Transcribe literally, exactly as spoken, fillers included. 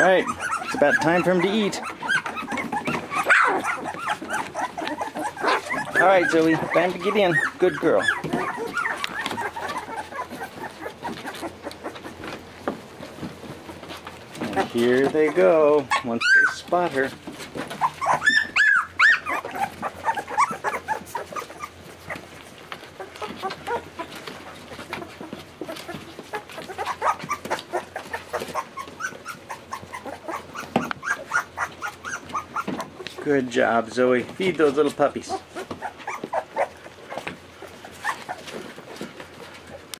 Alright, it's about time for him to eat. Alright, Zoe, time to get in. Good girl. And here they go, once they spot her. Good job, Zoe. Feed those little puppies.